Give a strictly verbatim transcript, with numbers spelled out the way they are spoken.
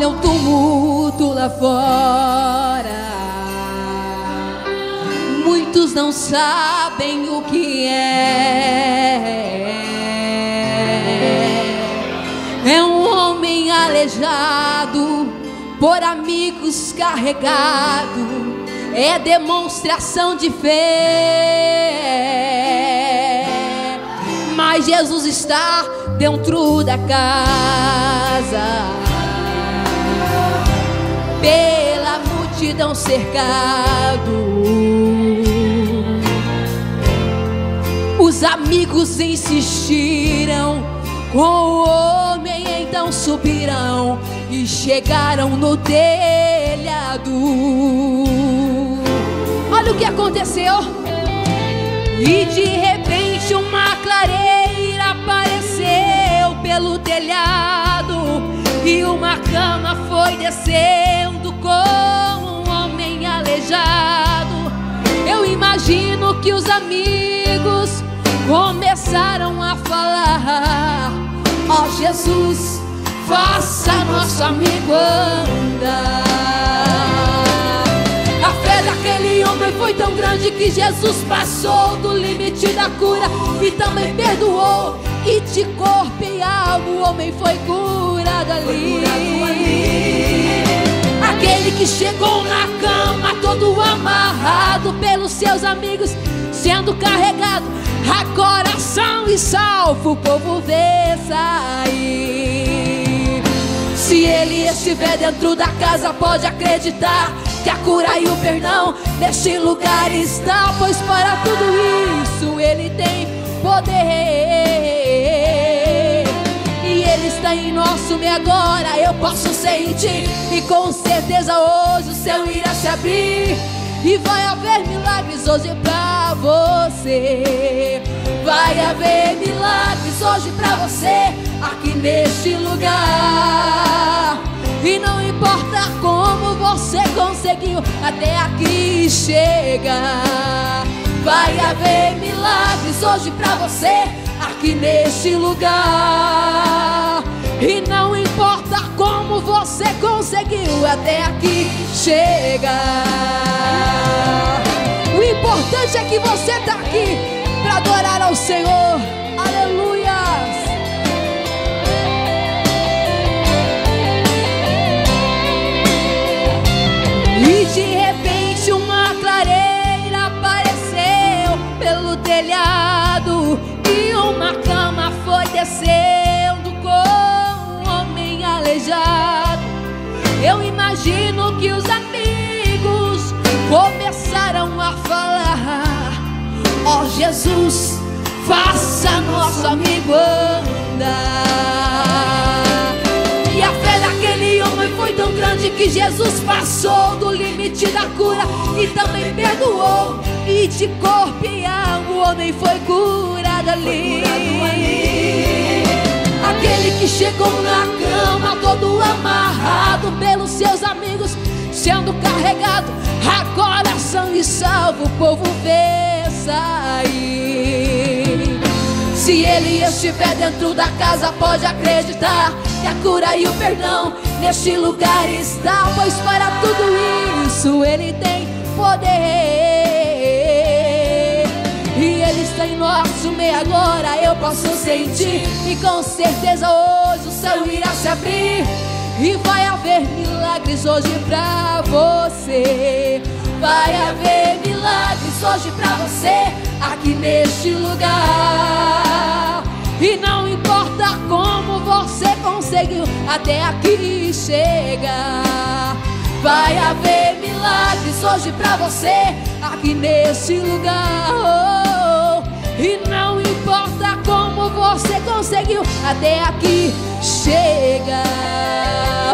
é um tumulto lá fora. Muitos não sabem o que é. É um homem aleijado, por amigos carregado. É demonstração de fé. Mas Jesus está dentro da casa, pela multidão cercado. Os amigos insistiram com o homem, então subiram e chegaram no telhado. Olha o que aconteceu. E de repente uma clareira apareceu pelo telhado, e uma cama foi descendo com um homem aleijado. Eu imagino que os amigos começaram a falar: ó oh, Jesus, faça nosso amigo andar. A fé daquele homem foi tão grande que Jesus passou do limite da cura e também perdoou. E de corpo e alma o homem foi curado ali. Aquele que chegou na cama todo amarrado pelos seus amigos, sendo carregado, agora são e salvo, o povo vê sair. Se ele estiver dentro da casa, pode acreditar que a cura e o perdão neste lugar está, pois para tudo isso ele tem poder. E ele está em nosso meio agora, eu posso sentir, e com certeza hoje o céu irá se abrir. E vai haver milagres hoje pra você. Vai haver milagres hoje pra você, aqui neste lugar. E não importa como você conseguiu até aqui chegar. Vai haver milagres hoje pra você, aqui neste lugar. E não importa como você conseguiu até aqui chegar. O importante é que você está aqui para adorar ao Senhor. Aleluias. E de repente uma clareira apareceu pelo telhado, e uma cama foi descendo com um homem aleijado. Eu imagino que os amigos começaram a falar: ó oh, Jesus, faça nosso amigo andar. E a fé daquele homem foi tão grande que Jesus passou do limite da cura e também perdoou. E de corpo e alma o homem foi curado ali. Aquele que chegou na cama todo amarrado pelos seus amigos, sendo carregado, agora são e salvo, o povo vê sair. Se ele estiver dentro da casa, pode acreditar que a cura e o perdão neste lugar está, pois para tudo isso ele tem poder. E ele está em nosso meio agora, eu posso sentir, e com certeza hoje o céu irá se abrir. E vai haver milagres hoje pra você. Vai haver milagres hoje pra você, aqui neste lugar. E não importa como você conseguiu até aqui chegar. Vai haver milagres hoje pra você, aqui neste lugar. Oh, e não importa como você conseguiu até aqui chegar.